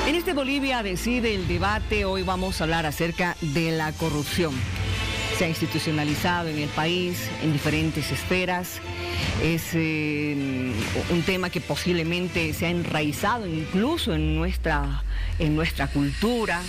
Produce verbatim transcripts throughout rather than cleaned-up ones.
En este Bolivia Decide el debate, hoy vamos a hablar acerca de la corrupción. Se ha institucionalizado en el país, en diferentes esferas. Es eh, un tema que posiblemente se ha enraizado incluso en nuestra, en nuestra cultura.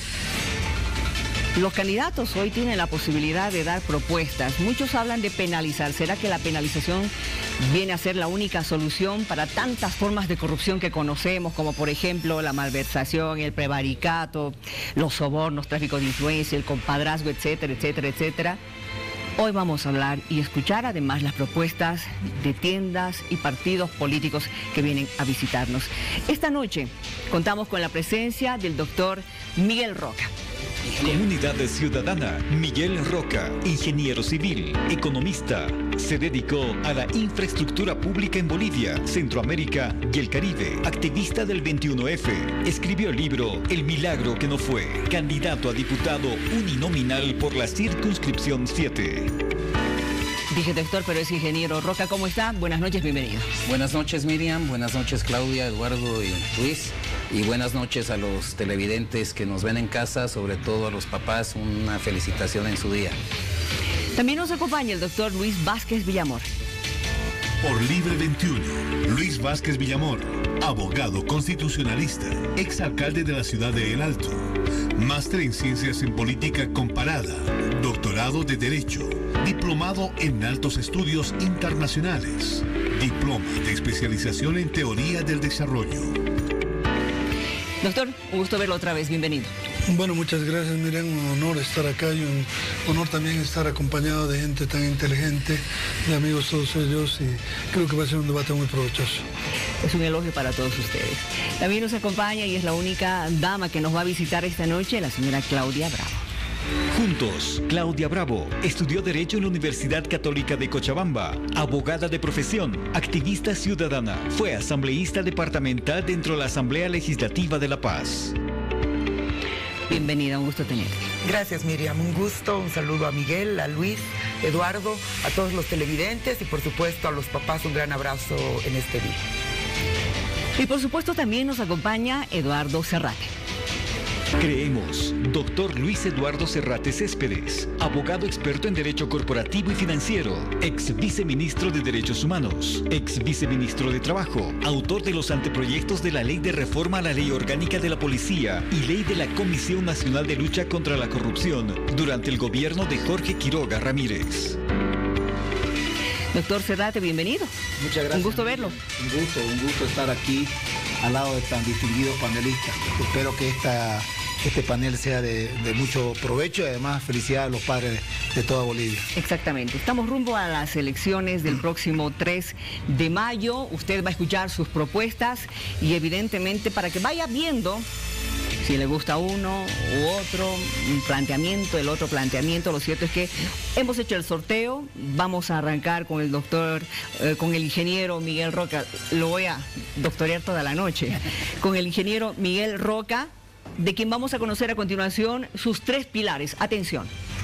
Los candidatos hoy tienen la posibilidad de dar propuestas. Muchos hablan de penalizar. ¿Será que la penalización viene a ser la única solución para tantas formas de corrupción que conocemos, como por ejemplo la malversación, el prevaricato, los sobornos, tráfico de influencia, el compadrazgo, etcétera, etcétera, etcétera? Hoy vamos a hablar y escuchar además las propuestas de tiendas y partidos políticos que vienen a visitarnos. Esta noche contamos con la presencia del doctor Miguel Roca. Comunidad Ciudadana, Miguel Roca, ingeniero civil, economista. Se dedicó a la infraestructura pública en Bolivia, Centroamérica y el Caribe. Activista del veintiuno efe. Escribió el libro El milagro que no fue. Candidato a diputado uninominal por la circunscripción siete. Dije doctor, pero es ingeniero Roca. ¿Cómo está? Buenas noches, bienvenido. Buenas noches, Miriam. Buenas noches, Claudia, Eduardo y Luis. Y buenas noches a los televidentes que nos ven en casa, sobre todo a los papás. Una felicitación en su día. También nos acompaña el doctor Luis Vázquez Villamor. Por Libre veintiuno, Luis Vázquez Villamor, abogado constitucionalista, exalcalde de la ciudad de El Alto, máster en Ciencias en Política Comparada, doctorado de Derecho, diplomado en Altos Estudios Internacionales, diploma de especialización en Teoría del Desarrollo. Doctor, un gusto verlo otra vez, bienvenido. Bueno, muchas gracias, Miriam, un honor estar acá y un honor también estar acompañado de gente tan inteligente, de amigos todos ellos, y creo que va a ser un debate muy provechoso. Es un elogio para todos ustedes. También nos acompaña y es la única dama que nos va a visitar esta noche, la señora Claudia Bravo. Juntos, Claudia Bravo estudió Derecho en la Universidad Católica de Cochabamba, abogada de profesión, activista ciudadana, fue asambleísta departamental dentro de la Asamblea Legislativa de La Paz. Bienvenida, un gusto tenerte. Gracias, Miriam, un gusto, un saludo a Miguel, a Luis, Eduardo, a todos los televidentes y por supuesto a los papás un gran abrazo en este día. Y por supuesto también nos acompaña Eduardo Serrate. Creemos, doctor Luis Eduardo Serrate Céspedes, abogado experto en Derecho Corporativo y Financiero, ex viceministro de Derechos Humanos, ex viceministro de Trabajo, autor de los anteproyectos de la Ley de Reforma a la Ley Orgánica de la Policía y Ley de la Comisión Nacional de Lucha contra la Corrupción durante el gobierno de Jorge Quiroga Ramírez. Doctor Serrate, bienvenido. Muchas gracias. Un gusto verlo. Un gusto, un gusto estar aquí al lado de tan distinguidos panelistas. Espero que esta, este panel sea de, de mucho provecho y además felicidades a los padres de, de toda Bolivia. Exactamente. Estamos rumbo a las elecciones del próximo tres de mayo. Usted va a escuchar sus propuestas y evidentemente para que vaya viendo si le gusta uno u otro, un planteamiento, el otro planteamiento. Lo cierto es que hemos hecho el sorteo, vamos a arrancar con el doctor, eh, con el ingeniero Miguel Roca, lo voy a doctorear toda la noche, con el ingeniero Miguel Roca, de quien vamos a conocer a continuación sus tres pilares. Atención.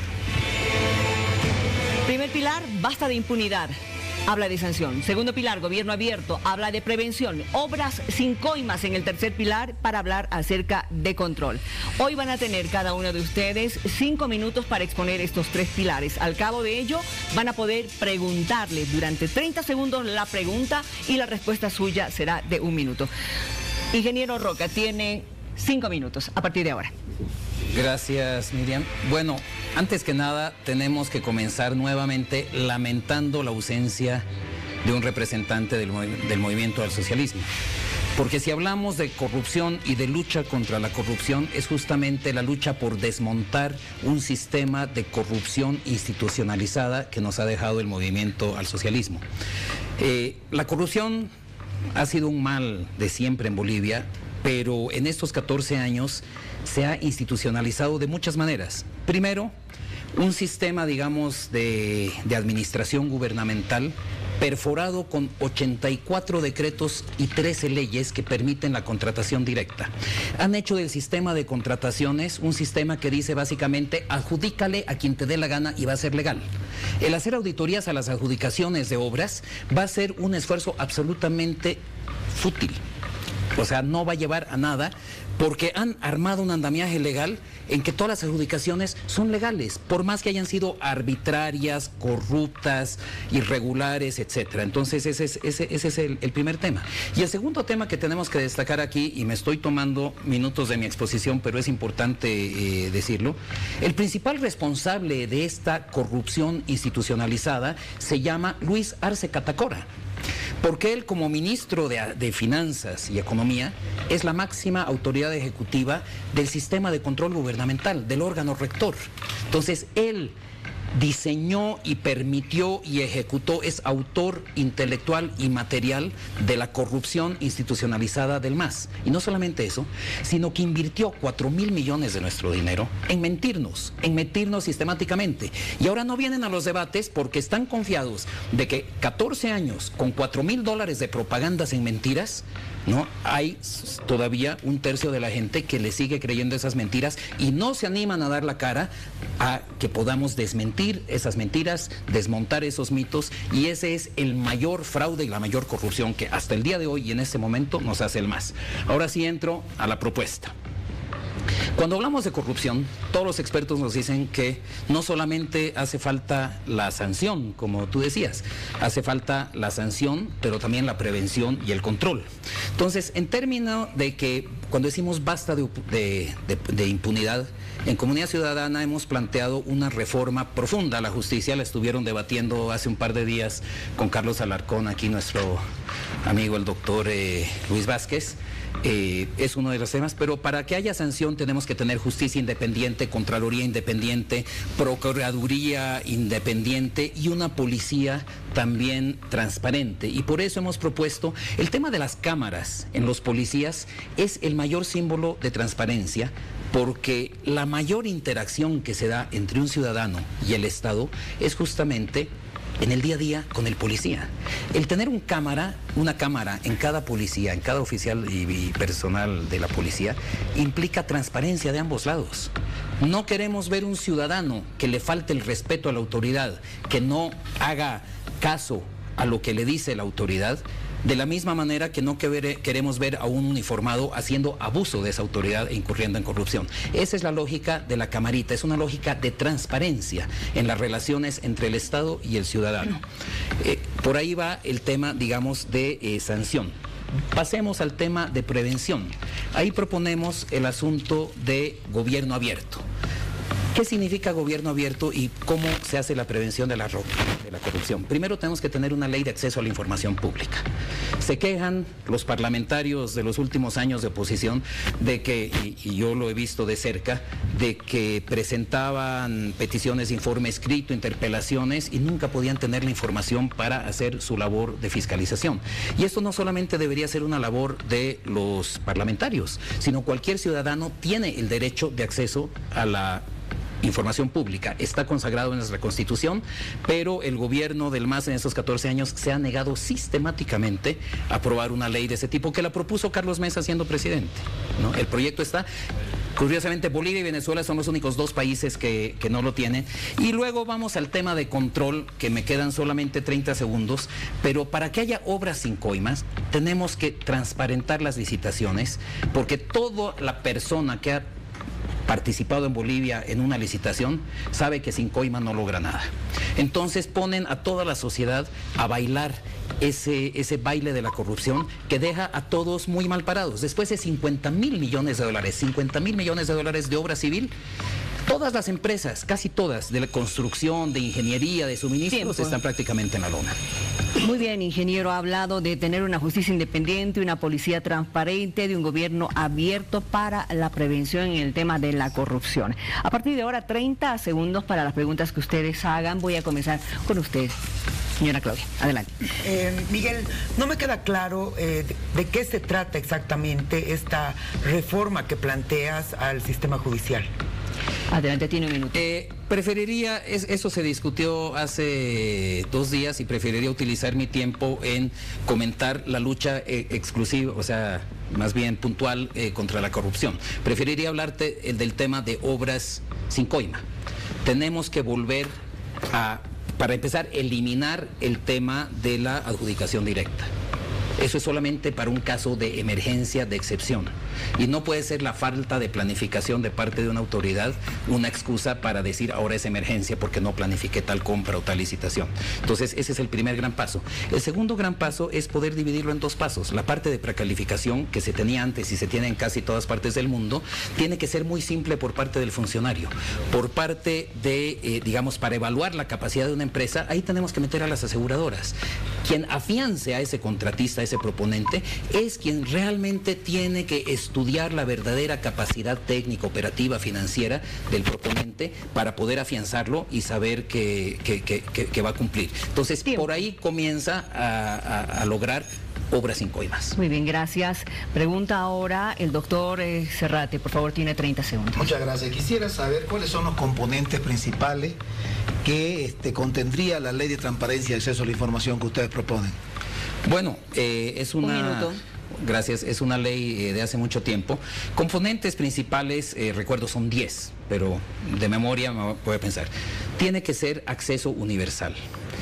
Primer pilar, basta de impunidad. Habla de sanción. Segundo pilar, gobierno abierto, habla de prevención. Obras sin coimas en el tercer pilar para hablar acerca de control. Hoy van a tener cada uno de ustedes cinco minutos para exponer estos tres pilares. Al cabo de ello, van a poder preguntarle durante treinta segundos la pregunta y la respuesta suya será de un minuto. Ingeniero Roca, tiene cinco minutos a partir de ahora. Gracias, Miriam. Bueno, antes que nada, tenemos que comenzar nuevamente lamentando la ausencia de un representante del, movi del movimiento al socialismo. Porque si hablamos de corrupción y de lucha contra la corrupción, es justamente la lucha por desmontar un sistema de corrupción institucionalizada que nos ha dejado el movimiento al socialismo. Eh, la corrupción ha sido un mal de siempre en Bolivia, pero en estos catorce años se ha institucionalizado de muchas maneras. Primero, un sistema, digamos, de, de administración gubernamental perforado con ochenta y cuatro decretos y trece leyes que permiten la contratación directa. Han hecho del sistema de contrataciones un sistema que dice básicamente adjudícale a quien te dé la gana y va a ser legal. El hacer auditorías a las adjudicaciones de obras va a ser un esfuerzo absolutamente fútil. O sea, no va a llevar a nada porque han armado un andamiaje legal en que todas las adjudicaciones son legales, por más que hayan sido arbitrarias, corruptas, irregulares, etcétera. Entonces ese es, ese, ese es el, el primer tema. Y el segundo tema que tenemos que destacar aquí, y me estoy tomando minutos de mi exposición, pero es importante eh, decirlo, el principal responsable de esta corrupción institucionalizada se llama Luis Arce Catacora. Porque él, como ministro de, de Finanzas y Economía, es la máxima autoridad ejecutiva del sistema de control gubernamental, del órgano rector. Entonces, él diseñó y permitió y ejecutó, es autor intelectual y material de la corrupción institucionalizada del M A S. Y no solamente eso, sino que invirtió cuatro mil millones de nuestro dinero en mentirnos, en mentirnos sistemáticamente. Y ahora no vienen a los debates porque están confiados de que catorce años con cuatro mil dólares de propagandas en mentiras, ¿no? Hay todavía un tercio de la gente que le sigue creyendo esas mentiras y no se animan a dar la cara a que podamos desmentir esas mentiras, desmontar esos mitos, y ese es el mayor fraude y la mayor corrupción que hasta el día de hoy y en este momento nos hace el M A S. Ahora sí entro a la propuesta. Cuando hablamos de corrupción, todos los expertos nos dicen que no solamente hace falta la sanción, como tú decías, hace falta la sanción, pero también la prevención y el control. Entonces, en términos de que cuando decimos basta de, de, de, de impunidad, en Comunidad Ciudadana hemos planteado una reforma profunda a la justicia. La estuvieron debatiendo hace un par de días con Carlos Alarcón, aquí nuestro amigo el doctor eh, Luis Vázquez. Eh, es uno de los temas, pero para que haya sanción tenemos que tener justicia independiente, Contraloría independiente, Procuraduría independiente y una policía también transparente. Y por eso hemos propuesto el tema de las cámaras en los policías. Es el mayor símbolo de transparencia, porque la mayor interacción que se da entre un ciudadano y el Estado es justamente en el día a día con el policía. El tener un cámara, una cámara en cada policía, en cada oficial y, y personal de la policía, implica transparencia de ambos lados. No queremos ver un ciudadano que le falte el respeto a la autoridad, que no haga caso a lo que le dice la autoridad, de la misma manera que no queremos ver a un uniformado haciendo abuso de esa autoridad e incurriendo en corrupción. Esa es la lógica de la camarita, es una lógica de transparencia en las relaciones entre el Estado y el ciudadano. Eh, por ahí va el tema, digamos, de eh, sanción. Pasemos al tema de prevención. Ahí proponemos el asunto de gobierno abierto. ¿Qué significa gobierno abierto y cómo se hace la prevención de la, de la corrupción? Primero tenemos que tener una ley de acceso a la información pública. Se quejan los parlamentarios de los últimos años de oposición de que, y, y yo lo he visto de cerca, de que presentaban peticiones de informe escrito, interpelaciones, y nunca podían tener la información para hacer su labor de fiscalización. Y esto no solamente debería ser una labor de los parlamentarios, sino cualquier ciudadano tiene el derecho de acceso a la información pública. Está consagrado en nuestra Constitución, pero el gobierno del M A S en estos catorce años se ha negado sistemáticamente a aprobar una ley de ese tipo, que la propuso Carlos Mesa siendo presidente, ¿no? El proyecto está. Curiosamente, Bolivia y Venezuela son los únicos dos países que, que no lo tienen. Y luego vamos al tema de control, que me quedan solamente treinta segundos, pero para que haya obras sin coimas, tenemos que transparentar las licitaciones, porque toda la persona que ha participado en Bolivia en una licitación sabe que sin coima no logra nada. Entonces ponen a toda la sociedad a bailar ese, ese baile de la corrupción que deja a todos muy mal parados. Después de cincuenta mil millones de dólares, cincuenta mil millones de dólares de obra civil, todas las empresas, casi todas, de la construcción, de ingeniería, de suministros, están prácticamente en la lona. Muy bien, ingeniero, ha hablado de tener una justicia independiente, una policía transparente, de un gobierno abierto para la prevención en el tema de la corrupción. A partir de ahora, treinta segundos para las preguntas que ustedes hagan. Voy a comenzar con usted, señora Claudia. Adelante. Eh, Miguel, no me queda claro eh, de, de qué se trata exactamente esta reforma que planteas al sistema judicial. Adelante, tiene un minuto. Eh, preferiría, es, eso se discutió hace dos días y preferiría utilizar mi tiempo en comentar la lucha eh, exclusiva, o sea, más bien puntual eh, contra la corrupción. Preferiría hablarte el del tema de obras sin coima. Tenemos que volver a, para empezar, eliminar el tema de la adjudicación directa. Eso es solamente para un caso de emergencia, de excepción. Y no puede ser la falta de planificación de parte de una autoridad una excusa para decir ahora es emergencia porque no planifiqué tal compra o tal licitación. Entonces, ese es el primer gran paso. El segundo gran paso es poder dividirlo en dos pasos. La parte de precalificación que se tenía antes y se tiene en casi todas partes del mundo, tiene que ser muy simple por parte del funcionario. Por parte de, eh, digamos, para evaluar la capacidad de una empresa, ahí tenemos que meter a las aseguradoras. Quien afiance a ese contratista, a ese proponente, es quien realmente tiene que estudiar la verdadera capacidad técnica, operativa, financiera del proponente para poder afianzarlo y saber que, que, que, que, que va a cumplir. Entonces, Bien. por ahí comienza a, a, a lograr obras sin coimas. Muy bien, gracias. Pregunta ahora el doctor eh, Serrate, por favor, tiene treinta segundos. Muchas gracias. Quisiera saber cuáles son los componentes principales que este, contendría la ley de transparencia y acceso a la información que ustedes proponen. Bueno, eh, es una... Un minuto. Gracias, es una ley eh, de hace mucho tiempo. Componentes principales, eh, recuerdo, son diez, pero de memoria me voy a pensar. Tiene que ser acceso universal.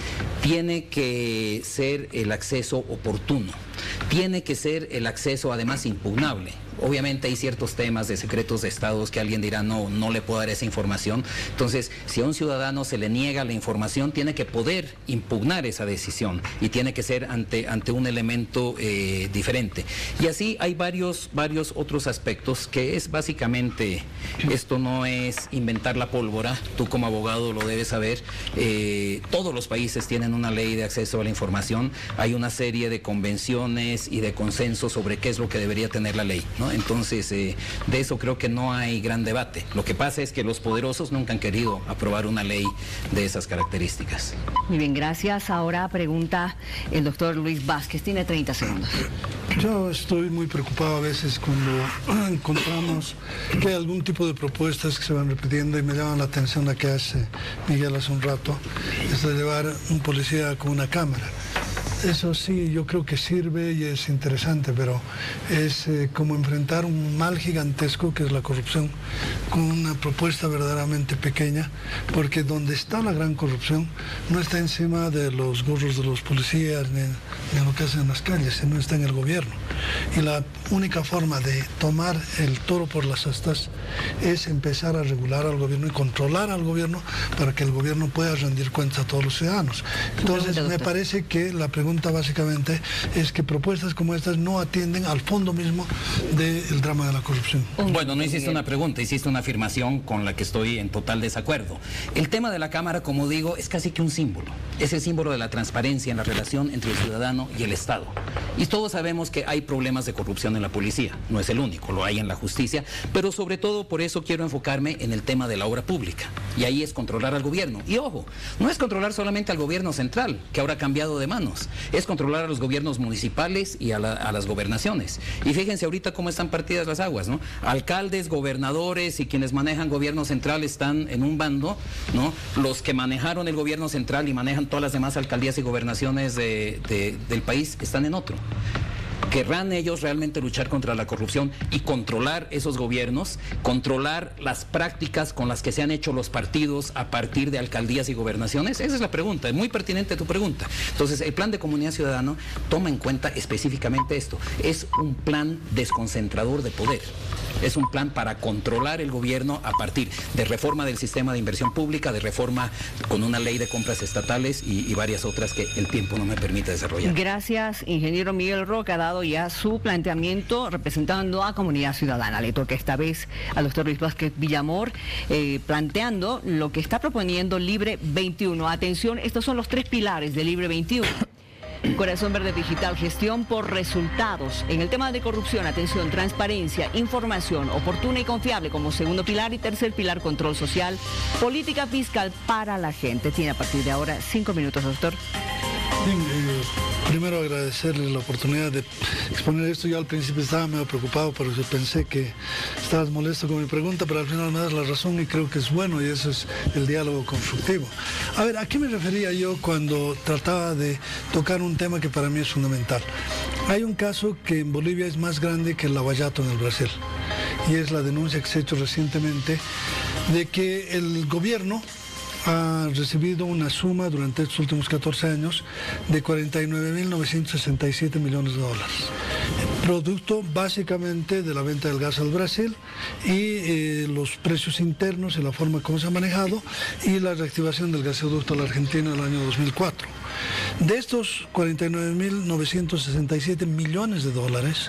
Tiene que ser el acceso oportuno. Tiene que ser el acceso además impugnable. Obviamente hay ciertos temas de secretos de estados que alguien dirá no, no le puedo dar esa información. Entonces, si a un ciudadano se le niega la información, tiene que poder impugnar esa decisión y tiene que ser ante, ante un elemento eh, diferente. Y así hay varios, varios otros aspectos que es básicamente, esto no es inventar la pólvora, tú como abogado lo debes saber, eh, todos los países tienen una ley de acceso a la información, hay una serie de convenciones y de consensos sobre qué es lo que debería tener la ley, ¿no? Entonces, eh, de eso creo que no hay gran debate. Lo que pasa es que los poderosos nunca han querido aprobar una ley de esas características. Muy bien, gracias. Ahora pregunta el doctor Luis Vázquez. Tiene treinta segundos. Yo estoy muy preocupado a veces cuando encontramos que hay algún tipo de propuestas que se van repitiendo y me llaman la atención la que hace Miguel hace un rato, es de llevar un policía con una cámara. Eso sí, yo creo que sirve y es interesante, pero es eh, como enfrentar un mal gigantesco que es la corrupción con una propuesta verdaderamente pequeña, porque donde está la gran corrupción no está encima de los gorros de los policías ni de lo que hacen en las calles, sino está en el gobierno. Y la única forma de tomar el toro por las astas es empezar a regular al gobierno y controlar al gobierno para que el gobierno pueda rendir cuentas a todos los ciudadanos. Entonces, me parece que la pregunta básicamente es que propuestas como estas no atienden al fondo mismo del drama de la corrupción. Bueno, no hiciste una pregunta, hiciste una afirmación con la que estoy en total desacuerdo. El tema de la Cámara, como digo, es casi que un símbolo. Es el símbolo de la transparencia en la relación entre el ciudadano y el Estado. Y todos sabemos que hay problemas de corrupción en la policía. No es el único, lo hay en la justicia, pero sobre todo por eso quiero enfocarme en el tema de la obra pública. Y ahí es controlar al gobierno. Y ojo, no es controlar solamente al gobierno central, que ahora ha cambiado de manos. Es controlar a los gobiernos municipales y a, la, a las gobernaciones. Y fíjense ahorita cómo están partidas las aguas, ¿no? Alcaldes, gobernadores y quienes manejan gobierno central están en un bando, ¿no? Los que manejaron el gobierno central y manejan todas las demás alcaldías y gobernaciones de, de, del país están en otro. ¿Querrán ellos realmente luchar contra la corrupción y controlar esos gobiernos, controlar las prácticas con las que se han hecho los partidos a partir de alcaldías y gobernaciones? Esa es la pregunta, es muy pertinente tu pregunta. Entonces, el plan de comunidad ciudadana toma en cuenta específicamente esto. Es un plan desconcentrador de poder. Es un plan para controlar el gobierno a partir de reforma del sistema de inversión pública, de reforma con una ley de compras estatales y, y varias otras que el tiempo no me permite desarrollar. Gracias, ingeniero Miguel Roca, ha dado ya su planteamiento representando a Comunidad Ciudadana. Le toca esta vez al doctor Luis Vázquez Villamor eh, planteando lo que está proponiendo Libre veintiuno. Atención, estos son los tres pilares de Libre veintiuno. Corazón Verde Digital, gestión por resultados. En el tema de corrupción, atención, transparencia, información oportuna y confiable como segundo pilar, y tercer pilar, control social, política fiscal para la gente. Tiene a partir de ahora cinco minutos, doctor. Bien, eh, primero agradecerle la oportunidad de exponer esto. Yo al principio estaba medio preocupado porque pensé que estabas molesto con mi pregunta, pero al final me das la razón y creo que es bueno, y eso es el diálogo constructivo. A ver, ¿a qué me refería yo cuando trataba de tocar un tema que para mí es fundamental? Hay un caso que en Bolivia es más grande que el Lavallato en el Brasil, y es la denuncia que se ha hecho recientemente de que el gobierno ha recibido una suma durante estos últimos catorce años de cuarenta y nueve mil novecientos sesenta y siete millones de dólares, producto básicamente de la venta del gas al Brasil y eh, los precios internos y la forma como se ha manejado y la reactivación del gasoducto a la Argentina en el año dos mil cuatro. De estos cuarenta y nueve mil novecientos sesenta y siete millones de dólares,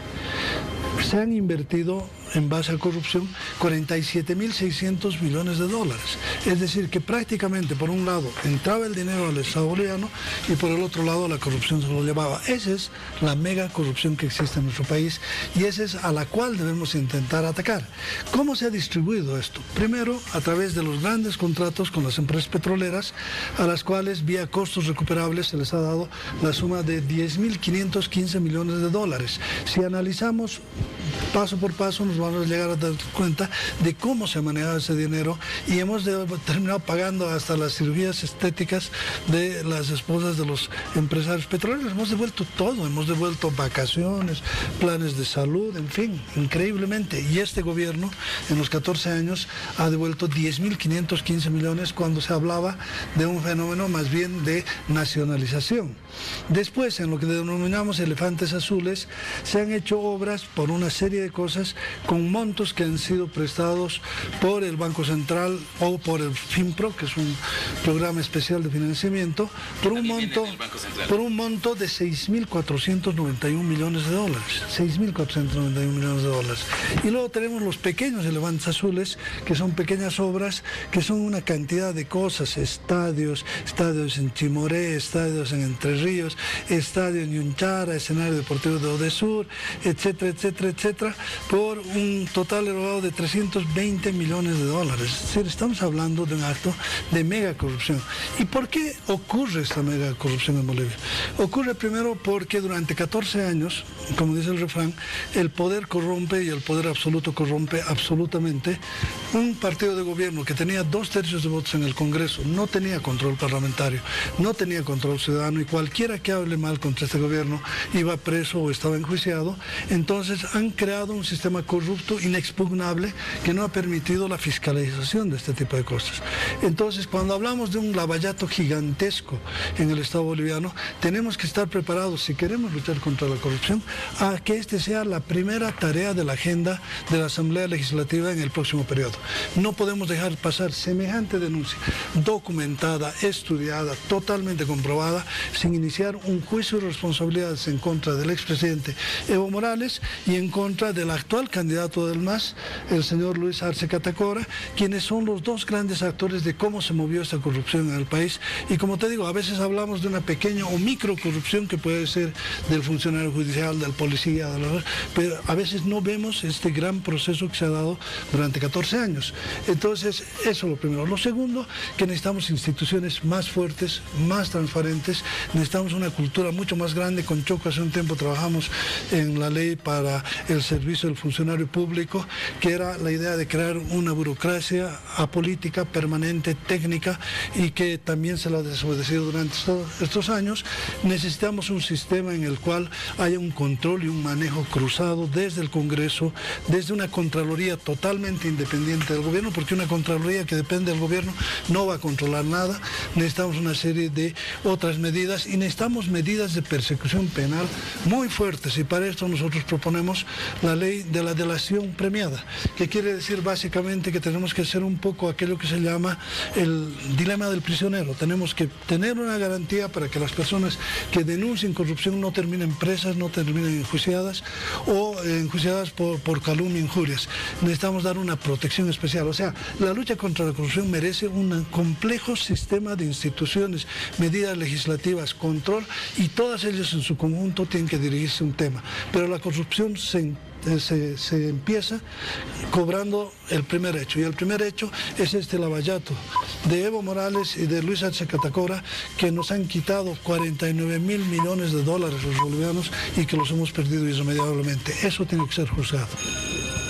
se han invertido en base a corrupción cuarenta y siete mil seiscientos millones de dólares. Es decir, que prácticamente por un lado entraba el dinero al Estado boliviano y por el otro lado la corrupción se lo llevaba. Esa es la mega corrupción que existe en nuestro país y esa es a la cual debemos intentar atacar. ¿Cómo se ha distribuido esto? Primero, a través de los grandes contratos con las empresas petroleras, a las cuales vía costos recuperables se les ha dado la suma de diez mil quinientos quince millones de dólares. Si analizamos paso por paso, nos vamos a llegar a dar cuenta de cómo se ha manejado ese dinero y hemos de, terminado pagando hasta las cirugías estéticas de las esposas de los empresarios petroleros. Hemos devuelto todo, hemos devuelto vacaciones, planes de salud, en fin, increíblemente. Y este gobierno en los catorce años ha devuelto diez mil quinientos quince millones cuando se hablaba de un fenómeno más bien de nacionalización. Después, en lo que denominamos elefantes azules, se han hecho obras por una serie de cosas con montos que han sido prestados por el Banco Central o por el FINPRO, que es un programa especial de financiamiento, por un monto, por un monto de seis mil cuatrocientos noventa y un millones de dólares. seis mil cuatrocientos noventa y un millones de dólares. Y luego tenemos los pequeños elefantes azules, que son pequeñas obras, que son una cantidad de cosas, estadios, estadios en Chimoré, estadios en Entre Ríos, estadio en Yunchara, escenario deportivo de Odesur, etcétera, etcétera, etcétera, por un total elevado de trescientos veinte millones de dólares. Es decir, estamos hablando de un acto de mega corrupción. ¿Y por qué ocurre esta mega corrupción en Bolivia? Ocurre primero porque durante catorce años, como dice el refrán, el poder corrompe y el poder absoluto corrompe absolutamente. Un partido de gobierno que tenía dos tercios de votos en el Congreso no tenía control parlamentario, no tenía control ciudadano y cualquiera que hable mal contra este gobierno iba preso o estaba enjuiciado. Entonces han creado un sistema corrupto, inexpugnable, que no ha permitido la fiscalización de este tipo de cosas. Entonces, cuando hablamos de un lavallato gigantesco en el Estado boliviano, tenemos que estar preparados, si queremos luchar contra la corrupción, a que este sea la primera tarea de la agenda de la Asamblea Legislativa en el próximo periodo. No podemos dejar pasar semejante denuncia, documentada, estudiada, totalmente comprobada, sin iniciar un juicio de responsabilidades en contra del expresidente Evo Morales y en contra del actual candidato del M A S, el señor Luis Arce Catacora, quienes son los dos grandes actores de cómo se movió esta corrupción en el país. Y como te digo, a veces hablamos de una pequeña o micro corrupción que puede ser del funcionario judicial, del policía, de la... pero a veces no vemos este gran proceso que se ha dado durante catorce años. Entonces, eso es lo primero. Lo segundo, que necesitamos instituciones más fuertes, más transparentes, necesitamos una cultura mucho más grande. Con Choco hace un tiempo trabajamos en la ley para el servicio del funcionario público, que era la idea de crear una burocracia apolítica, permanente, técnica, y que también se la ha desobedecido durante estos años. Necesitamos un sistema en el cual haya un control y un manejo cruzado desde el Congreso, desde una Contraloría totalmente independiente del gobierno, porque una Contraloría que depende del gobierno no va a controlar nada. Necesitamos una serie de otras medidas y necesitamos medidas de persecución penal muy fuertes, y para esto nosotros proponemos la ley de la delación premiada, que quiere decir básicamente que tenemos que hacer un poco aquello que se llama el dilema del prisionero. Tenemos que tener una garantía para que las personas que denuncien corrupción no terminen presas, no terminen enjuiciadas o enjuiciadas por, por calumnia e injurias. Necesitamos dar una protección especial. O sea, la lucha contra la corrupción merece un complejo sistema de instituciones, medidas legislativas, control, y todas ellas en su conjunto tienen que dirigirse a un tema. Pero la corrupción se Se, se empieza cobrando el primer hecho, y el primer hecho es este lavallato de Evo Morales y de Luis Arce Catacora, que nos han quitado cuarenta y nueve mil millones de dólares los bolivianos y que los hemos perdido irremediablemente. Eso tiene que ser juzgado.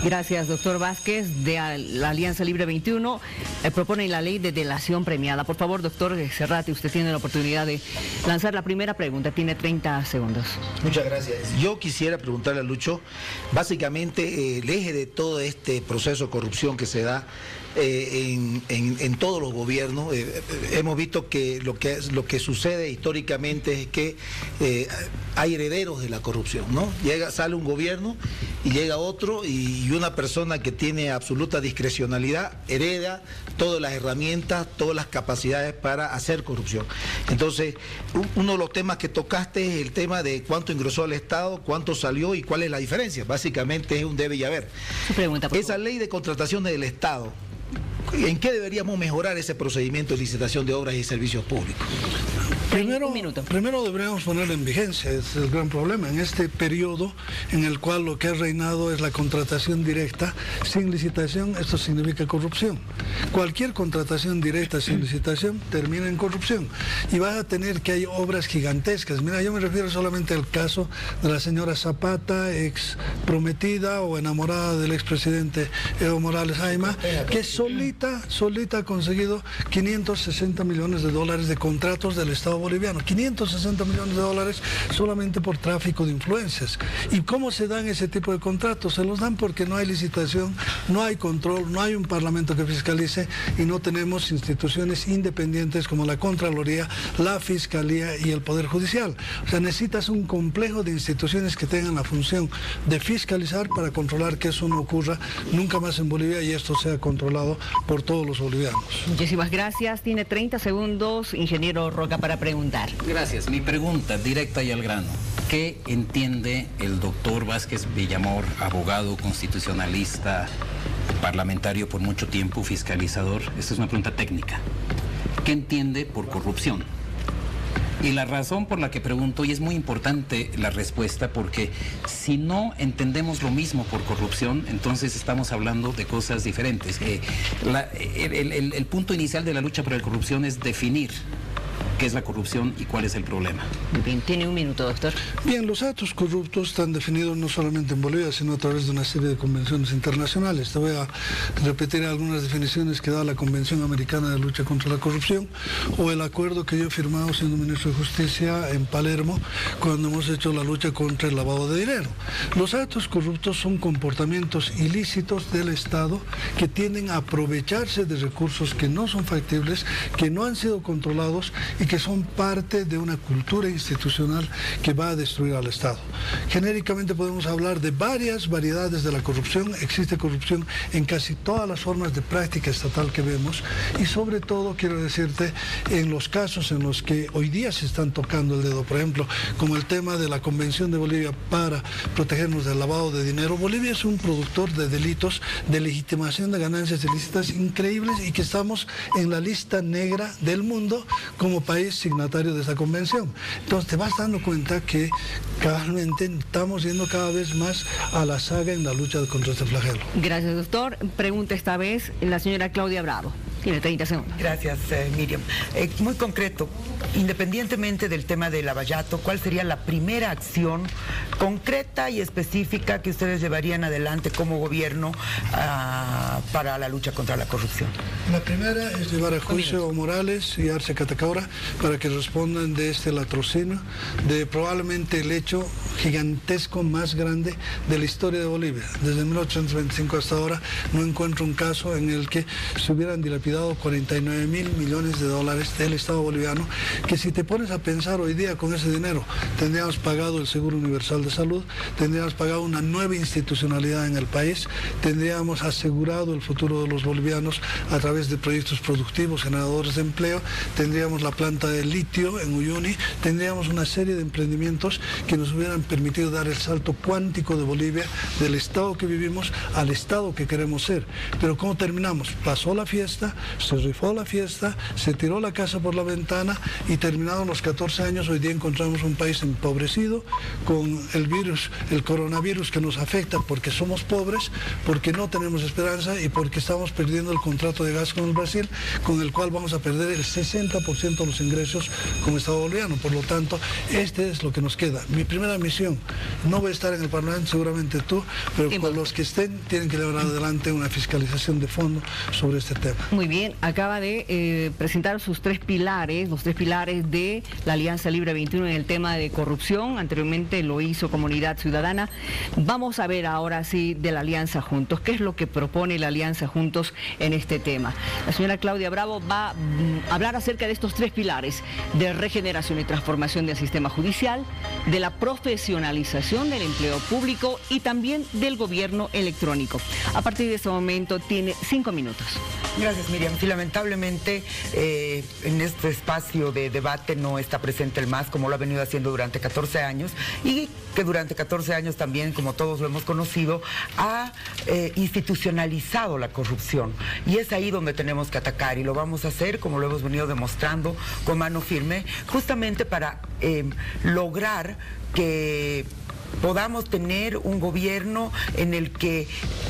Gracias, doctor Vázquez, de la Alianza Libre veintiuno. Eh, proponen la ley de delación premiada. Por favor, doctor Serrate, usted tiene la oportunidad de lanzar la primera pregunta. Tiene treinta segundos. Muchas gracias. Yo quisiera preguntarle a Lucho, básicamente eh, el eje de todo este proceso de corrupción que se da Eh, en, en, en todos los gobiernos. Eh, hemos visto que lo que lo que sucede históricamente es que eh, hay herederos de la corrupción, ¿no? Llega, sale un gobierno y llega otro y, y una persona que tiene absoluta discrecionalidad hereda todas las herramientas, todas las capacidades para hacer corrupción. Entonces, un, uno de los temas que tocaste es el tema de cuánto ingresó al Estado, cuánto salió y cuál es la diferencia. Básicamente es un debe y haber. Su pregunta, por Esa favor. ley de contrataciones del Estado, ¿en qué deberíamos mejorar ese procedimiento de licitación de obras y servicios públicos? Primero, Un minuto. primero deberíamos ponerlo en vigencia, ese es el gran problema. En este periodo en el cual lo que ha reinado es la contratación directa sin licitación, esto significa corrupción. Cualquier contratación directa sin licitación termina en corrupción. Y vas a tener que hay obras gigantescas. Mira, yo me refiero solamente al caso de la señora Zapata, ex prometida o enamorada del expresidente Evo Morales Ayma, que solita, solita ha conseguido quinientos sesenta millones de dólares de contratos del Estado boliviano, quinientos sesenta millones de dólares solamente por tráfico de influencias. ¿Y cómo se dan ese tipo de contratos? Se los dan porque no hay licitación, no hay control, no hay un parlamento que fiscalice y no tenemos instituciones independientes como la Contraloría, la Fiscalía y el Poder Judicial. O sea, necesitas un complejo de instituciones que tengan la función de fiscalizar para controlar que eso no ocurra nunca más en Bolivia y esto sea controlado por todos los bolivianos. Muchísimas gracias. Tiene treinta segundos, ingeniero Roca, para preguntar. Gracias. Mi pregunta, directa y al grano. ¿Qué entiende el doctor Vázquez Villamor, abogado constitucionalista, parlamentario por mucho tiempo, fiscalizador? Esta es una pregunta técnica. ¿Qué entiende por corrupción? Y la razón por la que pregunto, y es muy importante la respuesta, porque si no entendemos lo mismo por corrupción, entonces estamos hablando de cosas diferentes. Eh, la, el, el, el punto inicial de la lucha por la corrupción es definir qué es la corrupción y cuál es el problema. Muy bien, tiene un minuto, doctor. Bien, los actos corruptos están definidos no solamente en Bolivia, sino a través de una serie de convenciones internacionales. Te voy a repetir algunas definiciones que da la Convención Americana de Lucha contra la Corrupción o el acuerdo que yo he firmado siendo ministro de Justicia en Palermo cuando hemos hecho la lucha contra el lavado de dinero. Los actos corruptos son comportamientos ilícitos del Estado que tienden a aprovecharse de recursos que no son factibles, que no han sido controlados y que son parte de una cultura institucional que va a destruir al Estado. Genéricamente podemos hablar de varias variedades de la corrupción. Existe corrupción en casi todas las formas de práctica estatal que vemos y sobre todo, quiero decirte, en los casos en los que hoy día se están tocando el dedo, por ejemplo, como el tema de la Convención de Bolivia para protegernos del lavado de dinero. Bolivia es un productor de delitos de legitimación de ganancias ilícitas increíbles y que estamos en la lista negra del mundo como país signatario de esa convención. Entonces te vas dando cuenta que cabalmente estamos yendo cada vez más a la saga en la lucha contra este flagelo. Gracias, doctor. Pregunta esta vez la señora Claudia Bravo. Tiene treinta segundos. Gracias, eh, Miriam. Eh, muy concreto, independientemente del tema del Lavallato, ¿cuál sería la primera acción concreta y específica que ustedes llevarían adelante como gobierno uh, para la lucha contra la corrupción? La primera es llevar a juicio a Morales y Arce Catacora para que respondan de este latrocinio, de probablemente el hecho gigantesco más grande de la historia de Bolivia. Desde mil ochocientos veinticinco hasta ahora no encuentro un caso en el que se hubieran dilapidado cuarenta y nueve mil millones de dólares del Estado boliviano, que si te pones a pensar hoy día con ese dinero, tendríamos pagado el Seguro Universal de Salud, tendríamos pagado una nueva institucionalidad en el país, tendríamos asegurado el futuro de los bolivianos a través de proyectos productivos, generadores de empleo, tendríamos la planta de litio en Uyuni, tendríamos una serie de emprendimientos que nos hubieran permitido dar el salto cuántico de Bolivia, del Estado que vivimos al Estado que queremos ser. Pero ¿cómo terminamos? Pasó la fiesta, se rifó la fiesta, se tiró la casa por la ventana y terminados los catorce años, hoy día encontramos un país empobrecido, con el virus, el coronavirus que nos afecta porque somos pobres, porque no tenemos esperanza y porque estamos perdiendo el contrato de gas con el Brasil, con el cual vamos a perder el sesenta por ciento de los ingresos como Estado boliviano. Por lo tanto, este es lo que nos queda. Mi primera misión, no voy a estar en el Parlamento, seguramente tú, pero sí, con los que estén tienen que llevar adelante una fiscalización de fondo sobre este tema. Muy bien, acaba de eh, presentar sus tres pilares, los tres pilares de la Alianza Libre veintiuno en el tema de corrupción. Anteriormente lo hizo Comunidad Ciudadana. Vamos a ver ahora sí de la Alianza Juntos. ¿Qué es lo que propone la Alianza Juntos en este tema? La señora Claudia Bravo va a mm, hablar acerca de estos tres pilares de regeneración y transformación del sistema judicial, de la profesionalización del empleo público y también del gobierno electrónico. A partir de este momento tiene cinco minutos. Gracias, Miriam. Sí, lamentablemente eh, en este espacio de debate no está presente el M A S, como lo ha venido haciendo durante catorce años, y que durante catorce años también, como todos lo hemos conocido, ha eh, institucionalizado la corrupción. Y es ahí donde tenemos que atacar, y lo vamos a hacer, como lo hemos venido demostrando, con mano firme, justamente para eh, lograr que podamos tener un gobierno en el que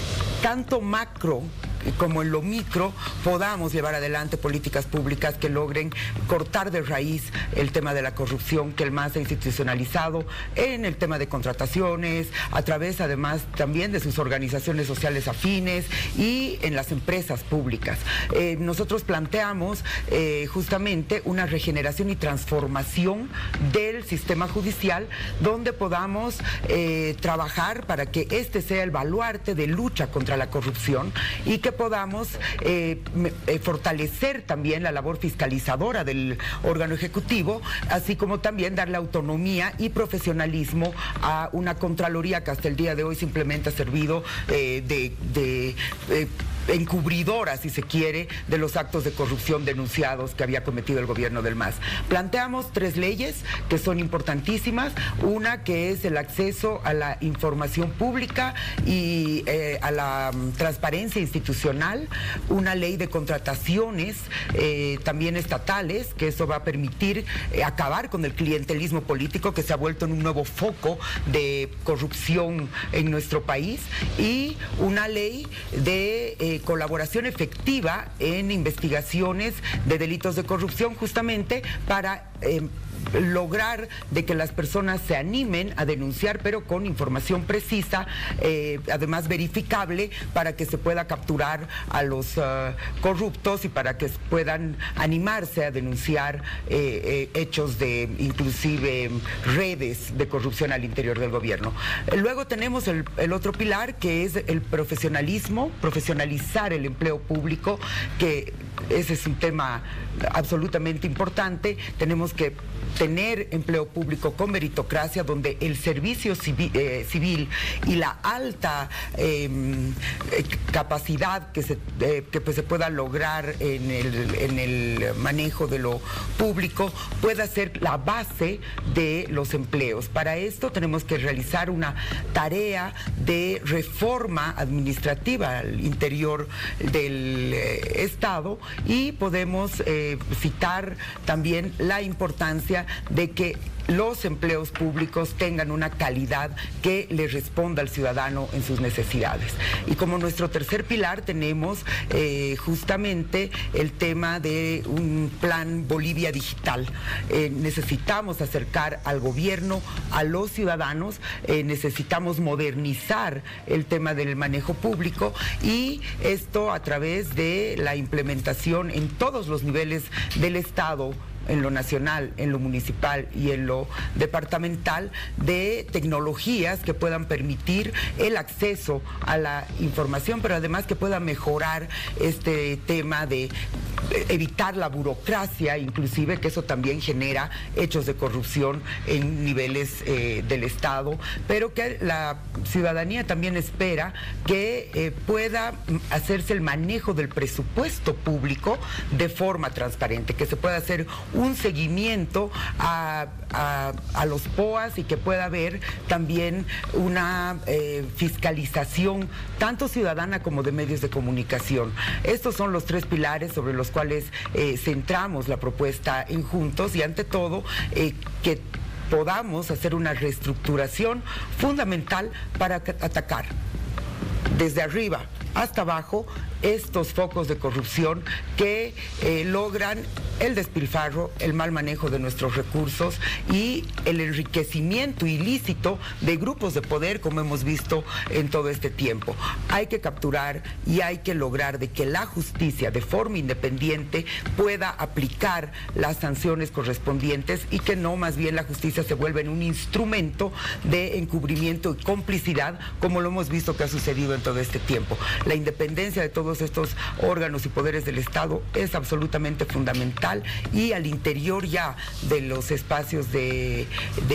tanto macro como en lo micro podamos llevar adelante políticas públicas que logren cortar de raíz el tema de la corrupción que el M A S ha institucionalizado en el tema de contrataciones, a través además también de sus organizaciones sociales afines y en las empresas públicas. Eh, nosotros planteamos eh, justamente una regeneración y transformación del sistema judicial donde podamos eh, trabajar para que este sea el baluarte de lucha contra la corrupción y que podamos eh, eh, fortalecer también la labor fiscalizadora del órgano ejecutivo, así como también darle autonomía y profesionalismo a una Contraloría que hasta el día de hoy simplemente ha servido eh, de... de eh, encubridora, si se quiere, de los actos de corrupción denunciados que había cometido el gobierno del M A S. Planteamos tres leyes que son importantísimas, una que es el acceso a la información pública y eh, a la um, transparencia institucional, una ley de contrataciones eh, también estatales, que eso va a permitir eh, acabar con el clientelismo político que se ha vuelto en un nuevo foco de corrupción en nuestro país, y una ley de eh, colaboración efectiva en investigaciones de delitos de corrupción, justamente para eh, lograr de que las personas se animen a denunciar, pero con información precisa, eh, además verificable, para que se pueda capturar a los uh, corruptos y para que puedan animarse a denunciar eh, eh, hechos de inclusive redes de corrupción al interior del gobierno. Luego tenemos el, el otro pilar, que es el profesionalismo, profesionalizar el empleo público, que ese es un tema absolutamente importante. Tenemos que tener empleo público con meritocracia, donde el servicio civil, eh, civil y la alta eh, capacidad que se, eh, que pues se pueda lograr en el, en el manejo de lo público pueda ser la base de los empleos. Para esto tenemos que realizar una tarea de reforma administrativa al interior del eh, Estado, y podemos eh, citar también la importancia de que los empleos públicos tengan una calidad que le responda al ciudadano en sus necesidades. Y como nuestro tercer pilar tenemos eh, justamente el tema de un plan Bolivia digital. Eh, necesitamos acercar al gobierno a los ciudadanos, eh, necesitamos modernizar el tema del manejo público, y esto a través de la implementación en todos los niveles del Estado, en lo nacional, en lo municipal y en lo departamental, de tecnologías que puedan permitir el acceso a la información, pero además que puedan mejorar este tema de evitar la burocracia, inclusive, que eso también genera hechos de corrupción en niveles eh, del Estado, pero que la ciudadanía también espera que eh, pueda hacerse el manejo del presupuesto público de forma transparente, que se pueda hacer un seguimiento a, a, a los P O As y que pueda haber también una eh, fiscalización tanto ciudadana como de medios de comunicación. Estos son los tres pilares sobre los cuales eh, centramos la propuesta en Juntos y ante todo eh, que podamos hacer una reestructuración fundamental para atacar desde arriba hasta abajo estos focos de corrupción que eh, logran el despilfarro, el mal manejo de nuestros recursos y el enriquecimiento ilícito de grupos de poder, como hemos visto en todo este tiempo. Hay que capturar y hay que lograr de que la justicia, de forma independiente, pueda aplicar las sanciones correspondientes y que no más bien la justicia se vuelva en un instrumento de encubrimiento y complicidad, como lo hemos visto que ha sucedido en todo este tiempo. La independencia de todos estos órganos y poderes del Estado es absolutamente fundamental y al interior ya de los espacios de,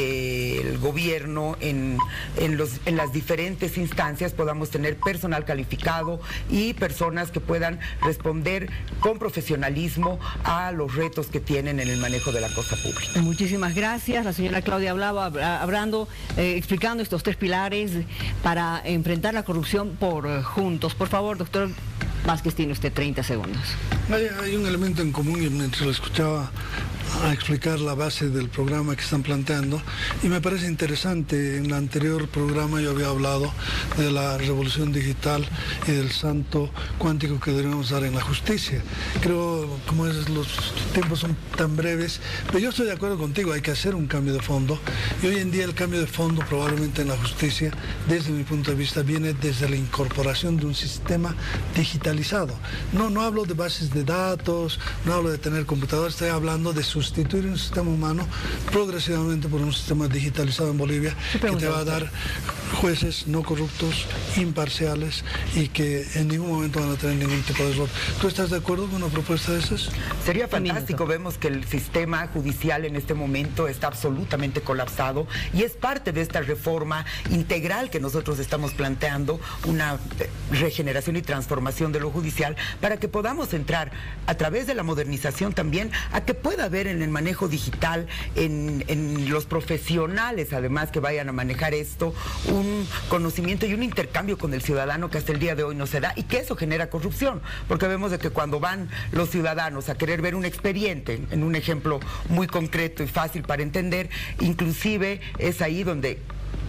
del gobierno en, en, los, en las diferentes instancias podamos tener personal calificado y personas que puedan responder con profesionalismo a los retos que tienen en el manejo de la cosa pública. Muchísimas gracias. La señora Claudia hablaba, hablando, eh, explicando estos tres pilares para enfrentar la corrupción por uh, Juntos. Por favor, doctor Vázquez, tiene usted treinta segundos. Hay, hay un elemento en común y mientras lo escuchaba a explicar la base del programa que están planteando y me parece interesante. En el anterior programa yo había hablado de la revolución digital y del salto cuántico que debemos dar en la justicia. Creo, como es, los tiempos son tan breves, pero yo estoy de acuerdo contigo, hay que hacer un cambio de fondo y hoy en día el cambio de fondo probablemente en la justicia, desde mi punto de vista, viene desde la incorporación de un sistema digitalizado. No, no hablo de bases de datos, no hablo de tener computadores, estoy hablando de sustituir un sistema humano progresivamente por un sistema digitalizado en Bolivia que te va a dar jueces no corruptos, imparciales y que en ningún momento van a tener ningún tipo de error. ¿Tú estás de acuerdo con una propuesta de esas? Sería fantástico. Vemos que el sistema judicial en este momento está absolutamente colapsado y es parte de esta reforma integral que nosotros estamos planteando, una regeneración y transformación de lo judicial para que podamos entrar a través de la modernización también a que pueda haber en el manejo digital, en, en los profesionales además que vayan a manejar esto, un conocimiento y un intercambio con el ciudadano que hasta el día de hoy no se da y que eso genera corrupción, porque vemos de que cuando van los ciudadanos a querer ver un expediente, en un ejemplo muy concreto y fácil para entender, inclusive es ahí donde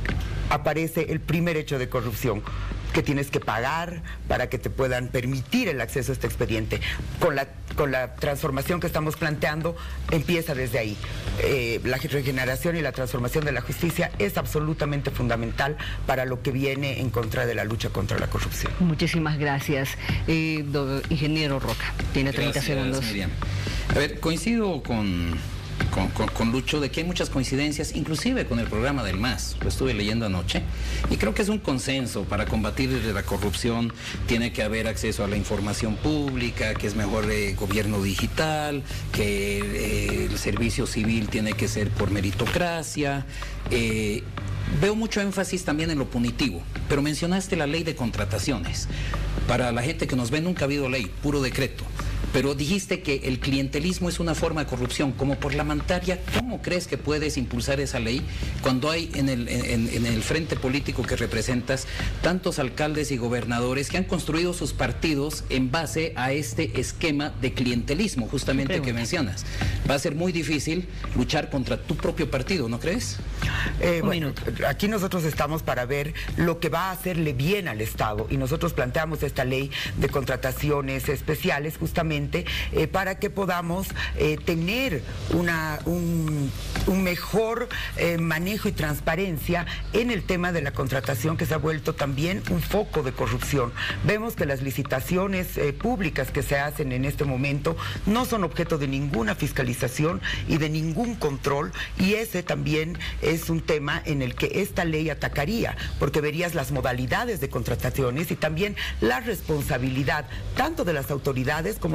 aparece el primer hecho de corrupción, que tienes que pagar para que te puedan permitir el acceso a este expediente. Con la, con la transformación que estamos planteando, empieza desde ahí. Eh, la regeneración y la transformación de la justicia es absolutamente fundamental para lo que viene en contra de la lucha contra la corrupción. Muchísimas gracias. Eh, do, ingeniero Roca, tiene treinta Gracias, segundos. Miriam. A ver, coincido con... Con, con, con Lucho, de que hay muchas coincidencias, inclusive con el programa del M A S, lo estuve leyendo anoche, y creo que es un consenso. Para combatir la corrupción tiene que haber acceso a la información pública, que es mejor eh, gobierno digital, que eh, el servicio civil tiene que ser por meritocracia. Eh, veo mucho énfasis también en lo punitivo, pero mencionaste la ley de contrataciones. Para la gente que nos ve, nunca ha habido ley, puro decreto. Pero dijiste que el clientelismo es una forma de corrupción. Como parlamentaria, ¿cómo crees que puedes impulsar esa ley cuando hay en el, en, en el frente político que representas tantos alcaldes y gobernadores que han construido sus partidos en base a este esquema de clientelismo, justamente que mencionas? Va a ser muy difícil luchar contra tu propio partido, ¿no crees? Eh, bueno, aquí nosotros estamos para ver lo que va a hacerle bien al Estado y nosotros planteamos esta ley de contrataciones especiales justamente Eh, para que podamos eh, tener una, un, un mejor eh, manejo y transparencia en el tema de la contratación, que se ha vuelto también un foco de corrupción. Vemos que las licitaciones eh, públicas que se hacen en este momento no son objeto de ninguna fiscalización y de ningún control, y ese también es un tema en el que esta ley atacaría, porque verías las modalidades de contrataciones y también la responsabilidad tanto de las autoridades como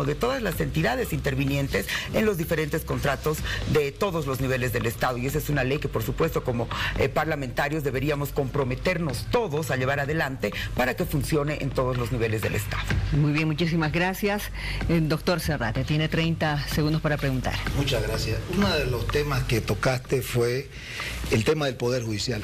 gobierno, de todas las entidades intervinientes en los diferentes contratos de todos los niveles del Estado. Y esa es una ley que, por supuesto, como eh, parlamentarios deberíamos comprometernos todos a llevar adelante para que funcione en todos los niveles del Estado. Muy bien, muchísimas gracias. Eh, doctor Serrate, tiene treinta segundos para preguntar. Muchas gracias. Uno de los temas que tocaste fue el tema del Poder Judicial.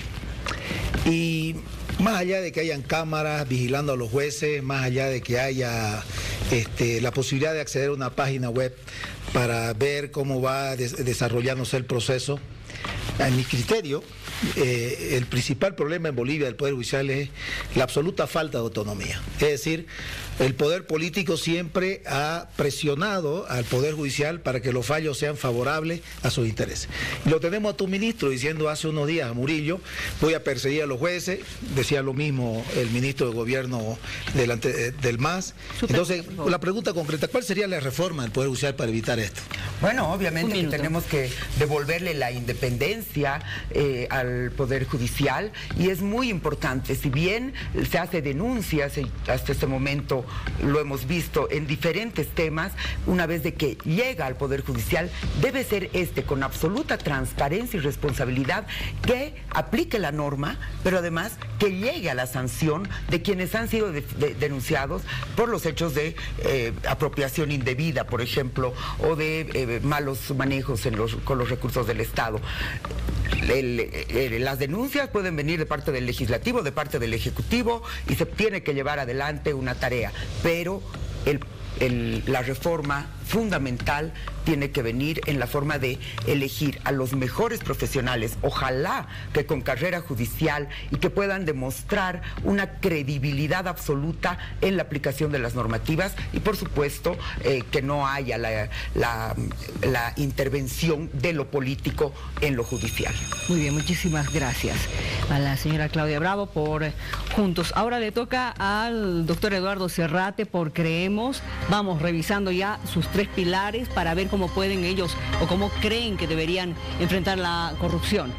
Y más allá de que hayan cámaras vigilando a los jueces, más allá de que haya este, la posibilidad de acceder a una página web para ver cómo va des desarrollándose el proceso, a mi criterio, eh, el principal problema en Bolivia del Poder Judicial es la absoluta falta de autonomía. Es decir, el poder político siempre ha presionado al Poder Judicial para que los fallos sean favorables a sus intereses. Y lo tenemos a tu ministro diciendo hace unos días a Murillo, voy a perseguir a los jueces, decía lo mismo el ministro de Gobierno del, ante, del M A S. Entonces, la pregunta concreta, ¿cuál sería la reforma del Poder Judicial para evitar esto? Bueno, obviamente que tenemos que devolverle la independencia eh, al Poder Judicial, y es muy importante, si bien se hace denuncias hasta este momento, lo hemos visto en diferentes temas, una vez de que llega al Poder Judicial, debe ser este con absoluta transparencia y responsabilidad, que aplique la norma, pero además que llegue a la sanción de quienes han sido de, de, denunciados por los hechos de eh, apropiación indebida, por ejemplo, o de eh, malos manejos en los, con los recursos del Estado. El, el, las denuncias pueden venir de parte del Legislativo, de parte del Ejecutivo, y se tiene que llevar adelante una tarea, pero el, el, la reforma fundamental tiene que venir en la forma de elegir a los mejores profesionales, ojalá que con carrera judicial, y que puedan demostrar una credibilidad absoluta en la aplicación de las normativas, y por supuesto eh, que no haya la, la, la intervención de lo político en lo judicial. Muy bien, muchísimas gracias a la señora Claudia Bravo por eh, Juntos. Ahora le toca al doctor Eduardo Serrate por Creemos. Vamos revisando ya sus tres pilares para ver cómo pueden ellos o cómo creen que deberían enfrentar la corrupción.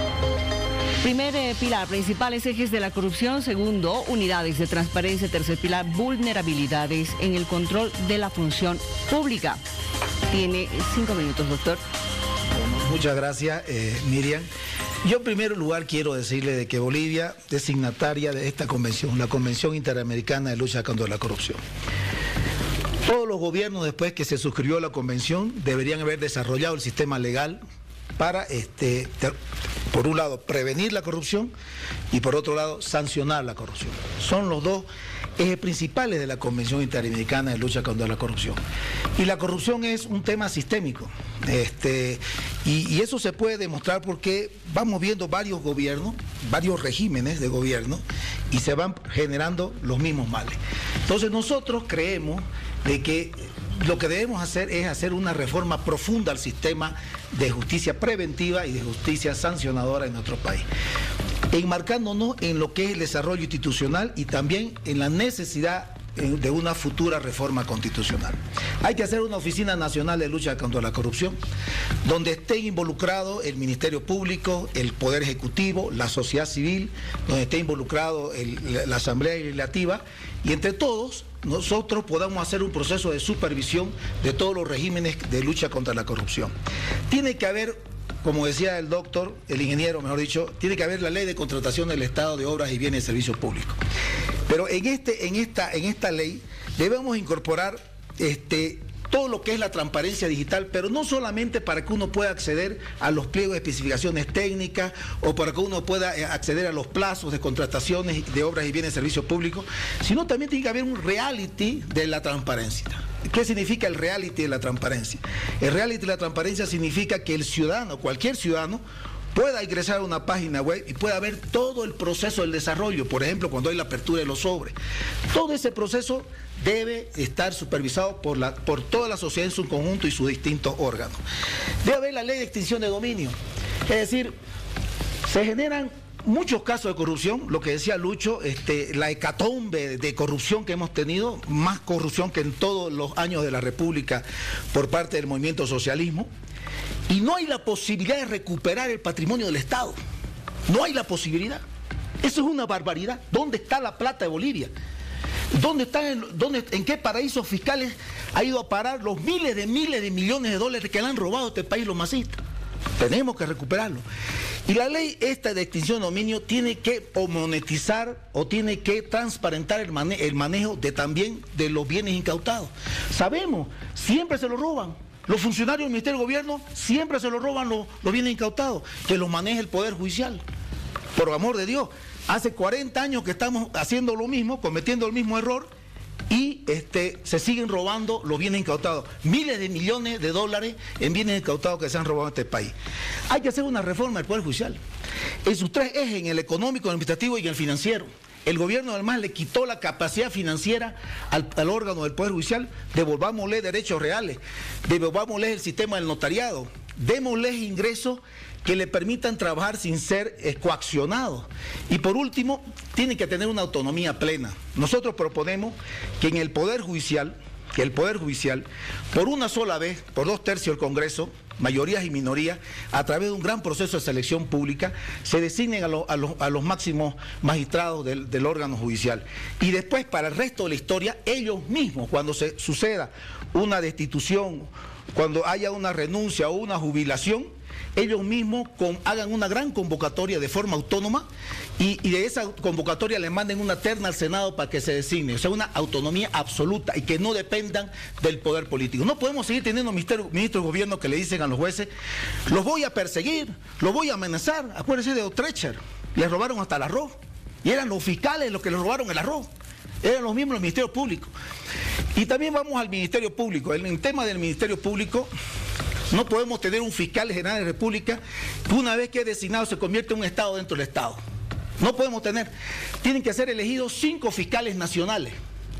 Primer eh, pilar, principales ejes de la corrupción. Segundo, unidades de transparencia. Tercer pilar, vulnerabilidades en el control de la función pública. Tiene cinco minutos, doctor. Bueno, muchas gracias, eh, Miriam. Yo en primer lugar quiero decirle de que Bolivia es signataria de esta convención, la Convención Interamericana de Lucha contra la Corrupción. Todos los gobiernos, después que se suscribió la convención, deberían haber desarrollado el sistema legal para, este, por un lado, prevenir la corrupción y por otro lado, sancionar la corrupción. Son los dos ejes principales de la Convención Interamericana de Lucha contra la Corrupción. Y la corrupción es un tema sistémico, este, y, y eso se puede demostrar porque vamos viendo varios gobiernos, varios regímenes de gobierno, y se van generando los mismos males. Entonces nosotros creemos de que lo que debemos hacer es hacer una reforma profunda al sistema de justicia preventiva y de justicia sancionadora en nuestro país, enmarcándonos en lo que es el desarrollo institucional y también en la necesidad de una futura reforma constitucional. Hay que hacer una oficina nacional de lucha contra la corrupción, donde estén involucrados el Ministerio Público, el Poder Ejecutivo, la sociedad civil, donde esté involucrado el, la Asamblea Legislativa, y entre todos nosotros podamos hacer un proceso de supervisión de todos los regímenes de lucha contra la corrupción. Tiene que haber, como decía el doctor, el ingeniero, mejor dicho, tiene que haber la ley de contratación del Estado de obras y bienes de servicios públicos. Pero en, este, en, esta, en esta ley debemos incorporar este, todo lo que es la transparencia digital, pero no solamente para que uno pueda acceder a los pliegos de especificaciones técnicas o para que uno pueda acceder a los plazos de contrataciones de obras y bienes de servicios públicos, sino también tiene que haber un reality de la transparencia. ¿Qué significa el reality de la transparencia? El reality de la transparencia significa que el ciudadano, cualquier ciudadano, pueda ingresar a una página web y pueda ver todo el proceso del desarrollo, por ejemplo, cuando hay la apertura de los sobres. Todo ese proceso debe estar supervisado por, la, por toda la sociedad en su conjunto y sus distintos órganos. Debe haber la ley de extinción de dominio. Es decir, se generan muchos casos de corrupción, lo que decía Lucho, este, la hecatombe de corrupción que hemos tenido, más corrupción que en todos los años de la República por parte del movimiento socialismo. Y no hay la posibilidad de recuperar el patrimonio del Estado. No hay la posibilidad. Eso es una barbaridad. ¿Dónde está la plata de Bolivia? ¿Dónde están, dónde, en qué paraísos fiscales ha ido a parar los miles de miles de millones de dólares que le han robado a este país los masistas? Tenemos que recuperarlo. Y la ley esta de extinción de dominio tiene que o monetizar o tiene que transparentar el, mane el manejo de también de los bienes incautados. Sabemos, siempre se lo roban. Los funcionarios del Ministerio de Gobierno siempre se lo roban los, los bienes incautados, que los maneja el Poder Judicial. Por amor de Dios, hace cuarenta años que estamos haciendo lo mismo, cometiendo el mismo error, y este, se siguen robando los bienes incautados. Miles de millones de dólares en bienes incautados que se han robado en este país. Hay que hacer una reforma del Poder Judicial. En sus tres ejes, en el económico, el administrativo y en el financiero. El gobierno además le quitó la capacidad financiera al, al órgano del Poder Judicial. Devolvámosle derechos reales, devolvámosle el sistema del notariado, démosles ingresos que le permitan trabajar sin ser eh, coaccionados. Y por último, tienen que tener una autonomía plena. Nosotros proponemos que en el Poder Judicial, que el Poder Judicial, por una sola vez, por dos tercios del Congreso, mayorías y minorías, a través de un gran proceso de selección pública, se designen a, lo, a, lo, a los máximos magistrados del, del órgano judicial. Y después, para el resto de la historia, ellos mismos, cuando se suceda una destitución, cuando haya una renuncia o una jubilación, ellos mismos con, hagan una gran convocatoria de forma autónoma y, y de esa convocatoria le manden una terna al Senado para que se designe. O sea, una autonomía absoluta y que no dependan del poder político. No podemos seguir teniendo ministros de gobierno que le dicen a los jueces, los voy a perseguir, los voy a amenazar. Acuérdense de Otrecher, les robaron hasta el arroz. Y eran los fiscales los que les robaron el arroz. Eran los mismos del Ministerio Público. Y también vamos al Ministerio Público. En el tema del Ministerio Público, no podemos tener un fiscal general de la República que una vez que es designado se convierte en un Estado dentro del Estado. No podemos tener. Tienen que ser elegidos cinco fiscales nacionales.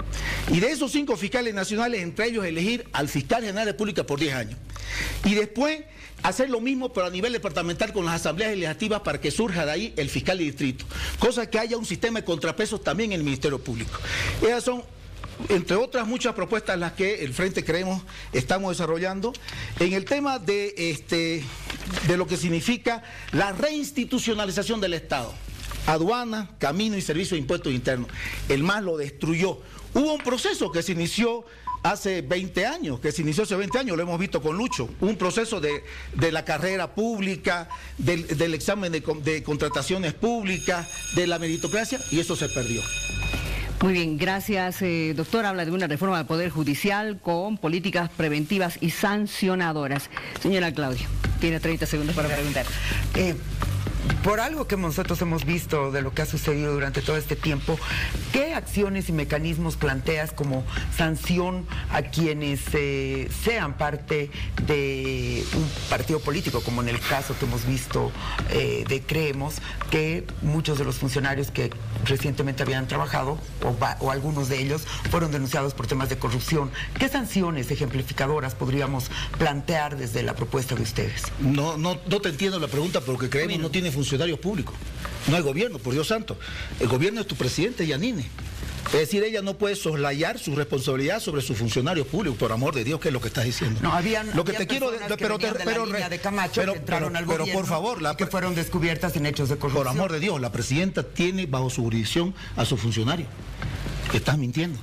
Y de esos cinco fiscales nacionales, entre ellos elegir al fiscal general de la República por diez años. Y después hacer lo mismo, pero a nivel departamental con las asambleas legislativas para que surja de ahí el fiscal de distrito. Cosa que haya un sistema de contrapesos también en el Ministerio Público. Esas son, entre otras muchas propuestas, las que el Frente Creemos estamos desarrollando en el tema de, este, de lo que significa la reinstitucionalización del Estado. Aduana, camino y servicio de impuestos internos. El M A S lo destruyó. Hubo un proceso que se inició hace veinte años, que se inició hace veinte años, lo hemos visto con Lucho, un proceso de, de la carrera pública, del, del examen de, de contrataciones públicas, de la meritocracia, y eso se perdió. Muy bien, gracias, eh, doctor. Habla de una reforma del Poder Judicial con políticas preventivas y sancionadoras. Señora Claudia, tiene treinta segundos para preguntar. Eh, Por algo que nosotros hemos visto de lo que ha sucedido durante todo este tiempo, ¿qué acciones y mecanismos planteas como sanción a quienes eh, sean parte de un partido político, como en el caso que hemos visto eh, de Creemos, que muchos de los funcionarios que recientemente habían trabajado, o, o algunos de ellos, fueron denunciados por temas de corrupción? ¿Qué sanciones ejemplificadoras podríamos plantear desde la propuesta de ustedes? No, no, no te entiendo la pregunta, porque Creemos no tiene funcionarios públicos, no hay gobierno, por Dios santo. El gobierno es tu presidente, Yanine. Es decir, ella no puede soslayar su responsabilidad sobre sus funcionarios públicos, por amor de Dios, que es lo que estás diciendo. No, habían, lo que habían te quiero, de, pero, que te, pero, de la línea de Camacho pero, que entraron pero, al pero gobierno, por favor, la, que fueron descubiertas en hechos de corrupción. Por amor de Dios, la presidenta tiene bajo su jurisdicción a sus funcionarios. Estás mintiendo.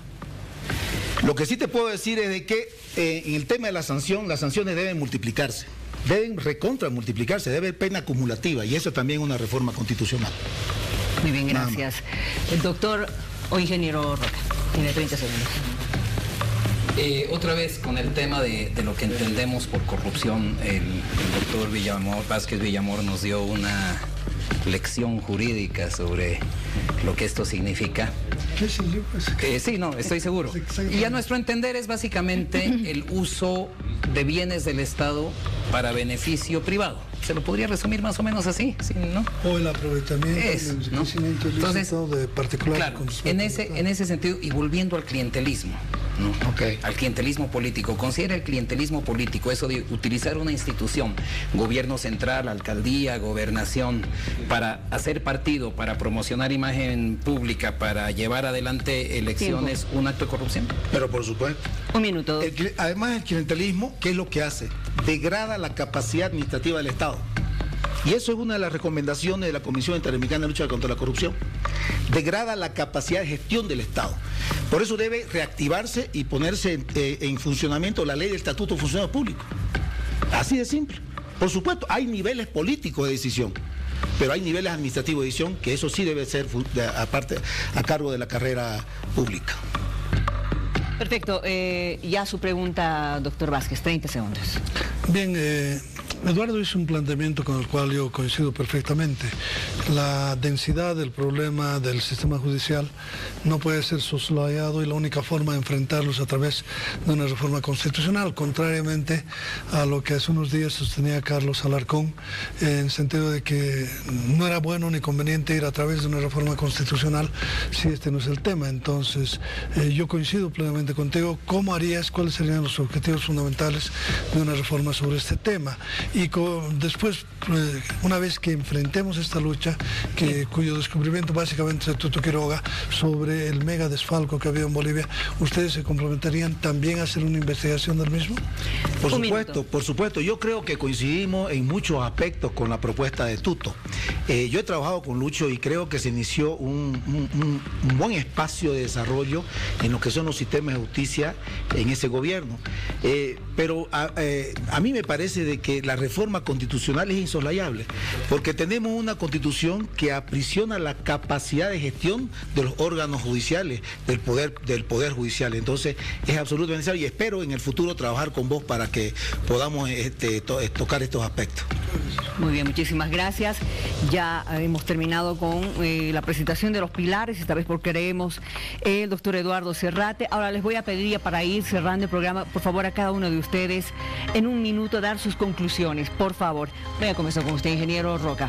Lo que sí te puedo decir es de que eh, en el tema de la sanción, las sanciones deben multiplicarse. Deben recontra multiplicarse, debe haber pena acumulativa, y eso también es una reforma constitucional. Muy bien, gracias. El doctor o ingeniero Roca, tiene treinta segundos. Eh, otra vez con el tema de, de lo que entendemos por corrupción, el, el doctor Villamor, Vázquez Villamor nos dio una lección jurídica sobre lo que esto significa. ¿Qué sé yo? Pues, Eh, sí, no, estoy seguro. Y a nuestro entender es básicamente el uso de bienes del Estado para beneficio privado. Se lo podría resumir más o menos así, ¿sí, no? O el aprovechamiento, Es, el ¿no? enriquecimiento Entonces, ilícito de particulares. claro, con respecto en al ese, Estado. en ese sentido, y volviendo al clientelismo, ¿no? Okay. Al clientelismo político. Considera el clientelismo político eso de utilizar una institución, gobierno central, alcaldía, gobernación, para hacer partido, para promocionar imagen pública, para llevar adelante elecciones, Tiempo. un acto de corrupción. Pero por supuesto. Un minuto. El cli- además, el clientelismo, ¿qué es lo que hace? Degrada la capacidad administrativa del Estado. Y eso es una de las recomendaciones de la Comisión Interamericana de Lucha contra la Corrupción. Degrada la capacidad de gestión del Estado. Por eso debe reactivarse y ponerse en, eh, en funcionamiento la ley del Estatuto de Funcionarios Públicos. Así de simple. Por supuesto, hay niveles políticos de decisión, pero hay niveles administrativos de decisión que eso sí debe ser aparte a cargo de la carrera pública. Perfecto. Eh, ya su pregunta, doctor Vázquez, treinta segundos. Bien, eh, Eduardo hizo un planteamiento con el cual yo coincido perfectamente. La densidad del problema del sistema judicial no puede ser soslayado y la única forma de enfrentarlo es a través de una reforma constitucional, contrariamente a lo que hace unos días sostenía Carlos Alarcón, en sentido de que no era bueno ni conveniente ir a través de una reforma constitucional si este no es el tema. Entonces, eh, yo coincido plenamente contigo. ¿Cómo harías? ¿Cuáles serían los objetivos fundamentales de una reforma sobre este tema? Y con, después, eh, una vez que enfrentemos esta lucha, que, cuyo descubrimiento básicamente es Tuto Quiroga, sobre el mega desfalco que había en Bolivia, ¿ustedes se comprometerían también a hacer una investigación del mismo? Por supuesto, por supuesto. Yo creo que coincidimos en muchos aspectos con la propuesta de Tuto. Eh, yo he trabajado con Lucho y creo que se inició un, un, un buen espacio de desarrollo en lo que son los sistemas de justicia en ese gobierno. Eh, pero a, eh, a mí me parece de que la reforma constitucional es insoslayable, porque tenemos una constitución que aprisiona la capacidad de gestión de los órganos judiciales, del poder, del poder judicial. Entonces es absolutamente necesario y espero en el futuro trabajar con vos para que podamos este, to, tocar estos aspectos. Muy bien, muchísimas gracias. Ya hemos terminado con eh, la presentación de los pilares, esta vez porque creemos el doctor Eduardo Serrate. Ahora les voy a pedir, para ir cerrando el programa, por favor a cada uno de ustedes en un minuto dar sus conclusiones, por favor. Voy a comenzar con usted, ingeniero Roca.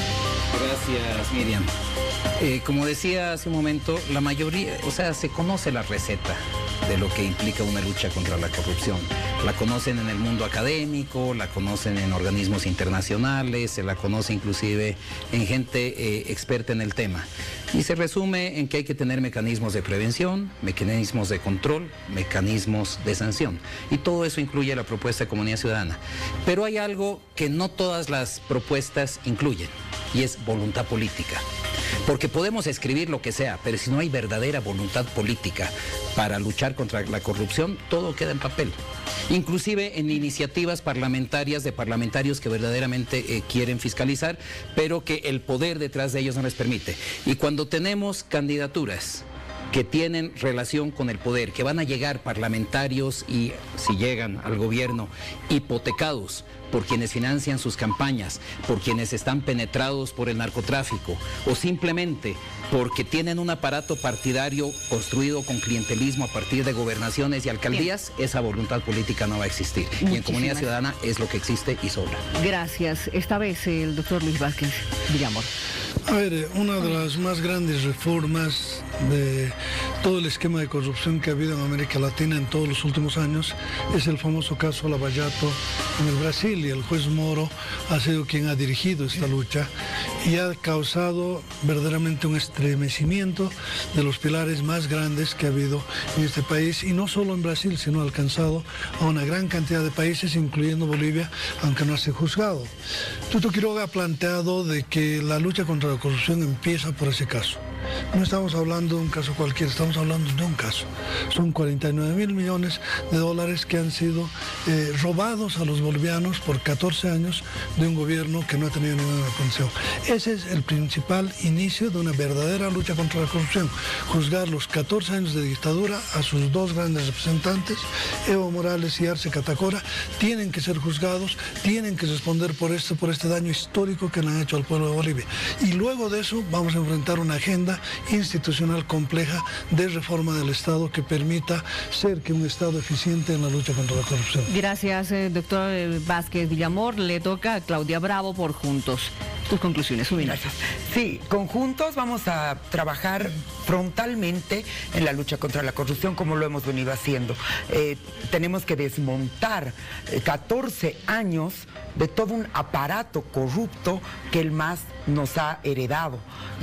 Gracias, Miriam. Eh, como decía hace un momento, la mayoría, o sea, se conoce la receta de lo que implica una lucha contra la corrupción. La conocen en el mundo académico, la conocen en organismos internacionales, se la conoce inclusive en gente eh, experta en el tema. Y se resume en que hay que tener mecanismos de prevención, mecanismos de control, mecanismos de sanción. Y todo eso incluye la propuesta de Comunidad Ciudadana. Pero hay algo que no todas las propuestas incluyen, y es voluntad política. Porque podemos escribir lo que sea, pero si no hay verdadera voluntad política para luchar contra la corrupción, todo queda en papel. Inclusive en iniciativas parlamentarias de parlamentarios que verdaderamente eh, quieren fiscalizar, pero que el poder detrás de ellos no les permite. Y cuando tenemos candidaturas que tienen relación con el poder, que van a llegar parlamentarios y, si llegan al gobierno, hipotecados por quienes financian sus campañas, por quienes están penetrados por el narcotráfico, o simplemente porque tienen un aparato partidario construido con clientelismo a partir de gobernaciones y alcaldías, bien, esa voluntad política no va a existir. Muchísimas. Y en Comunidad Ciudadana es lo que existe y sobra. Gracias. Esta vez el doctor Luis Vázquez Villamor. A ver, una de las más grandes reformas de todo el esquema de corrupción que ha habido en América Latina en todos los últimos años es el famoso caso Lavallato en el Brasil, y el juez Moro ha sido quien ha dirigido esta lucha y ha causado verdaderamente un estremecimiento de los pilares más grandes que ha habido en este país, y no solo en Brasil, sino ha alcanzado a una gran cantidad de países, incluyendo Bolivia, aunque no ha sido juzgado. Tuto Quiroga ha planteado de que la lucha contra la corrupción empieza por ese caso. No estamos hablando de un caso cualquiera, estamos hablando de un caso. Son cuarenta y nueve mil millones de dólares que han sido eh, robados a los bolivianos por catorce años de un gobierno que no ha tenido ninguna condición. Ese es el principal inicio de una verdadera lucha contra la corrupción. Juzgar los catorce años de dictadura a sus dos grandes representantes, Evo Morales y Arce Catacora, tienen que ser juzgados, tienen que responder por esto, por este daño histórico que le han hecho al pueblo de Bolivia. Y luego de eso vamos a enfrentar una agenda institucional compleja de reforma del Estado que permita ser que un Estado eficiente en la lucha contra la corrupción. Gracias, eh, doctor Vázquez Villamor. Le toca a Claudia Bravo por Juntos. Tus conclusiones, su Gracias. Sí, con Juntos vamos a trabajar frontalmente en la lucha contra la corrupción, como lo hemos venido haciendo. Eh, tenemos que desmontar eh, catorce años de todo un aparato corrupto que el M A S nos ha heredado.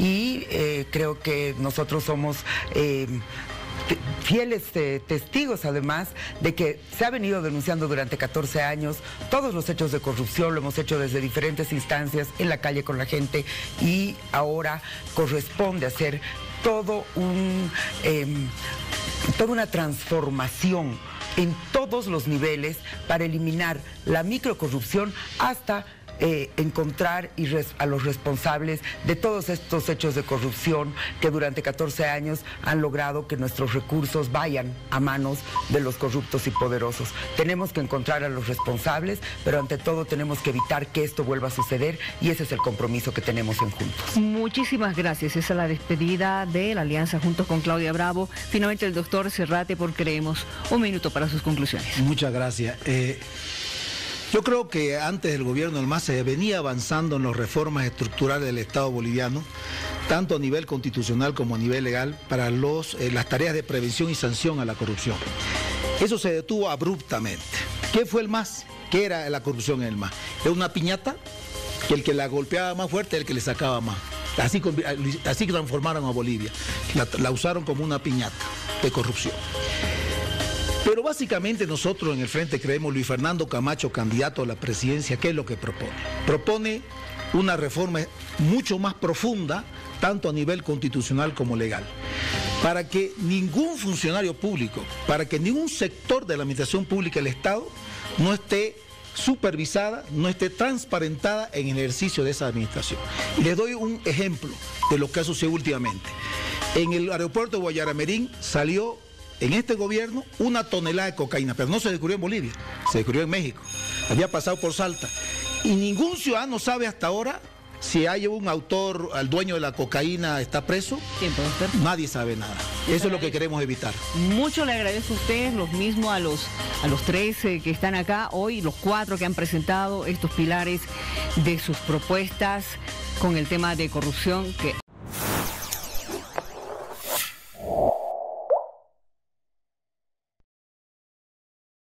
Y eh, creo que nosotros somos eh, fieles eh, testigos, además, de que se ha venido denunciando durante catorce años todos los hechos de corrupción. Lo hemos hecho desde diferentes instancias, en la calle con la gente, y ahora corresponde hacer todo un, eh, toda una transformación en todos los niveles para eliminar la microcorrupción hasta Eh, encontrar y res, a los responsables de todos estos hechos de corrupción que durante catorce años han logrado que nuestros recursos vayan a manos de los corruptos y poderosos. Tenemos que encontrar a los responsables, pero ante todo tenemos que evitar que esto vuelva a suceder y ese es el compromiso que tenemos en Juntos. Muchísimas gracias. Esa es la despedida de la alianza Juntos con Claudia Bravo. Finalmente el doctor Serrate por Creemos. Un minuto para sus conclusiones. Muchas gracias. Eh... Yo creo que antes del gobierno del M A S se venía avanzando en las reformas estructurales del Estado boliviano, tanto a nivel constitucional como a nivel legal, para los, eh, las tareas de prevención y sanción a la corrupción. Eso se detuvo abruptamente. ¿Qué fue el M A S? ¿Qué era la corrupción en el M A S? Era una piñata que el que la golpeaba más fuerte era el que le sacaba más. Así, así transformaron a Bolivia. La, la usaron como una piñata de corrupción. Pero básicamente nosotros en el Frente Creemos, Luis Fernando Camacho, candidato a la presidencia, ¿qué es lo que propone? Propone una reforma mucho más profunda, tanto a nivel constitucional como legal, para que ningún funcionario público, para que ningún sector de la administración pública del Estado no esté supervisada, no esté transparentada en el ejercicio de esa administración. Y les doy un ejemplo de lo que ha sucedido últimamente. En el aeropuerto de Guayaramerín salió en este gobierno una tonelada de cocaína, pero no se descubrió en Bolivia, se descubrió en México, había pasado por Salta. Y ningún ciudadano sabe hasta ahora si hay un autor, al dueño de la cocaína está preso. ¿Quién puede ser? Nadie sabe nada. Eso es lo que queremos evitar. Mucho le agradezco a ustedes, los mismos a los, a los tres eh, que están acá hoy, los cuatro que han presentado estos pilares de sus propuestas con el tema de corrupción que